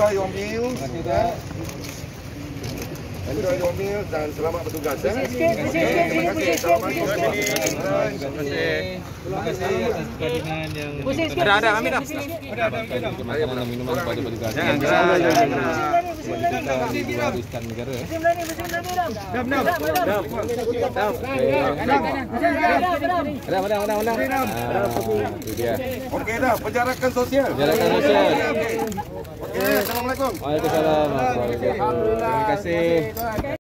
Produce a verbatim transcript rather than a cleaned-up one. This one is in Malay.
Enjoy your meals. Enjoy your meals dan selamat bertugas. Terima kasih. Assalamualaikum. Terima kasih atas perhatian yang Ada ada ambil dah. makanan dan minuman kepada petugas. Jangan jangan jangan. Kita habiskan negara. Dam dam. Dam. Ada ada ada ada. Itu dia. Okey dah, penjarakan sosial. Penjarakan sosial. Okey, assalamualaikum. Waalaikumsalam. Terima kasih.